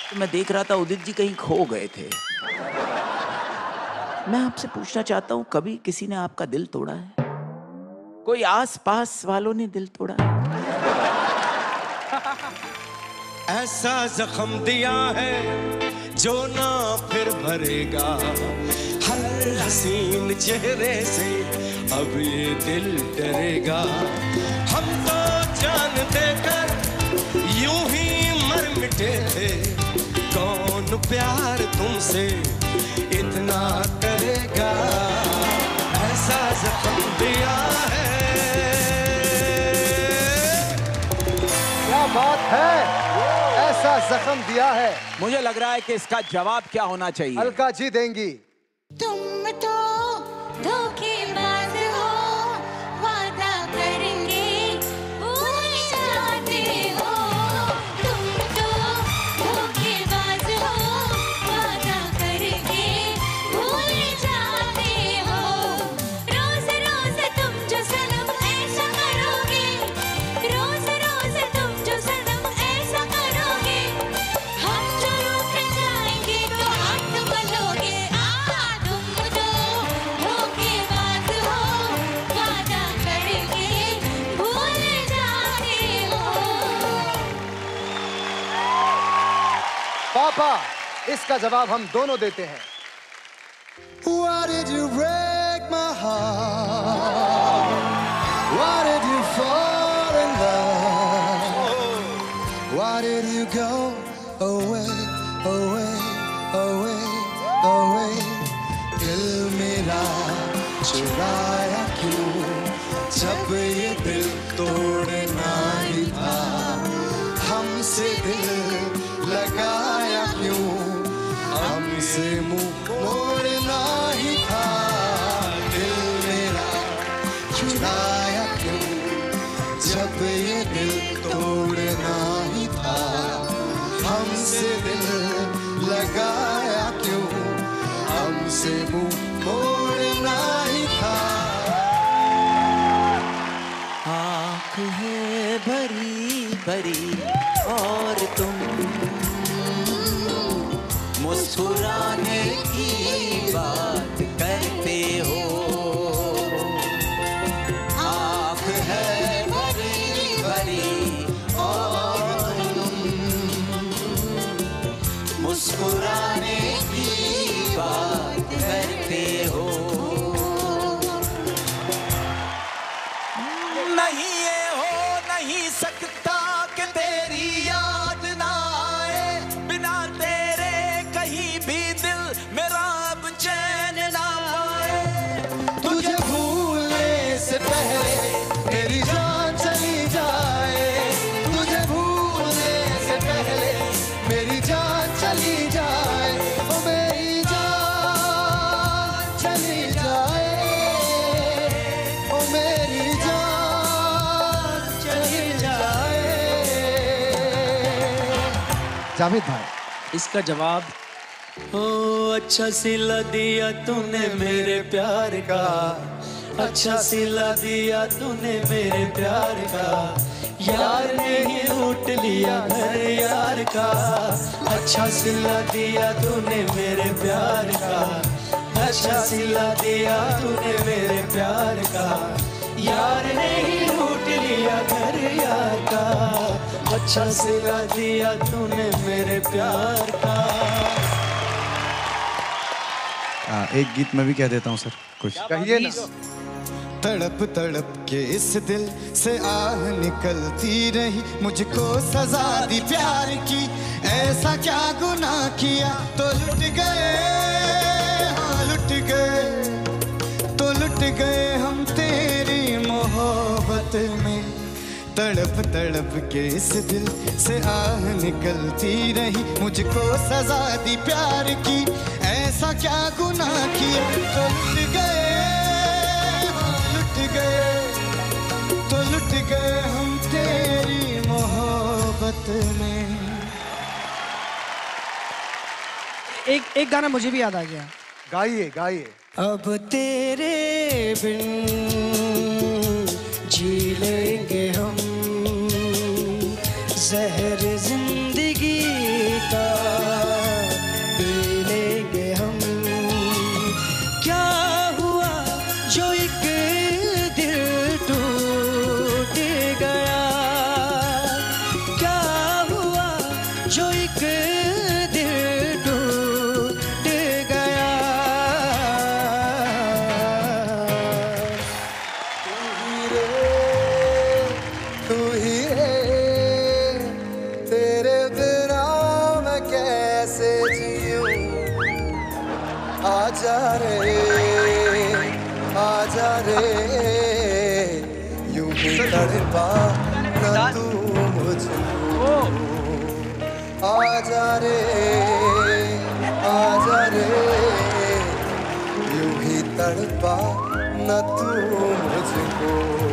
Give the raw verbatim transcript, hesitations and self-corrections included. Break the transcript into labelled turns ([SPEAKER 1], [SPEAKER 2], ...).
[SPEAKER 1] तो मैं देख रहा था उदित जी कहीं खो गए थे। मैं आपसे पूछना चाहता हूँ, कभी किसी ने आपका दिल तोड़ा है? कोई आस पास वालों ने दिल तोड़ा है?
[SPEAKER 2] ऐसा जख्म दिया है जो ना फिर भरेगा, हर हसीन चेहरे से अब ये दिल डरेगा। हम तो जान देकर यूं ही मर मिटे थे, कौन प्यार तुमसे इतना करेगा। ऐसा जख्म दिया है।
[SPEAKER 3] क्या बात है, ऐसा जख्म दिया है।
[SPEAKER 1] मुझे लग रहा है कि इसका जवाब क्या होना चाहिए।
[SPEAKER 3] अलका जी देंगी।
[SPEAKER 4] तुम तो धोखेबाज हो, वादा करेंगे भूल जाते हो। तुम तो धोखेबाज हो, वादा करेंगे भूल जाते हो। रोज रोज तुम जो सनम ऐसा करोगे, रोज रोज तुम जो सनम ऐसा करोगे, हम जो रूठ जाएंगे तो हाथ मलोगे।
[SPEAKER 3] पापा, इसका जवाब हम दोनों देते हैं।
[SPEAKER 2] Why did you break my heart? Why did you fall in love? Why did you go away, away, away, away? दिल मेरा चुराया क्यों, जब ये दिल तोड़ना ही था, हमसे दिल लगाया क्यों, हमसे मुंह मोड़ना ही था। दिल मेरा चुराया क्यों, जब ये दिल तोड़ना ही था, हमसे दिल लगाया क्यों, हमसे मुंह मोड़ना ही था।
[SPEAKER 1] आँख है भरी भरी और तुम मुस्कुराने की बात करते हो। आँख है भरी भरी और तुम मुस्कुराने की बात करते हो। नहीं ये हो नहीं सकता कि तेरी याद ना आए, बिना तेरे कहीं भी दिल मेरा अब चैन ना पाए।
[SPEAKER 2] तुझे भूलने से पहले मेरी जान चली जाए, तुझे भूलने से पहले मेरी जान चली जाए, ओ मेरी जान चली जाए, ओ मेरी जान चली जाए।
[SPEAKER 3] जावेद भाई,
[SPEAKER 5] इसका जवाब, ओ अच्छा सिला दिया तूने मेरे प्यार का, अच्छा सिला दिया तूने मेरे प्यार का, यार ने ही लूट लिया घर यार का। अच्छा सिला दिया तूने मेरे प्यार का, अच्छा सिला दिया तूने मेरे प्यार का, यार ने ही लूट लिया घर यार का। अच्छा सिला दिया तूने मेरे प्यार का।
[SPEAKER 6] आ, एक गीत मैं भी कह देता हूँ सर, कुछ
[SPEAKER 3] कहिए ना।
[SPEAKER 2] तड़प तड़प के इस दिल से आह निकलती रही, मुझको सजा दी प्यार की, ऐसा क्या गुनाह किया तो लुट गए, हाँ लुट गए, तो लुट गए हम तेरी मोहब्बत में। तड़प तड़प के इस दिल से आह निकलती रही, मुझको सजा दी प्यार की, ऐसा क्या गुनाह किया तो लुट गए, लुट गए, तो लुट गए हम तेरी मोहब्बत में।
[SPEAKER 7] एक एक गाना मुझे भी याद आ गया।
[SPEAKER 3] गाइए गाइए।
[SPEAKER 5] अब तेरे बिन जी लेंगे हम, जहर जिंदगी का
[SPEAKER 2] तू ही है, तेरे बिना मैं कैसे जीऊं। आजा रे आजा रे, यूं ही तड़पा न तू मुझको। आजा रे आजा रे, यूं ही तड़पा न तू मुझको।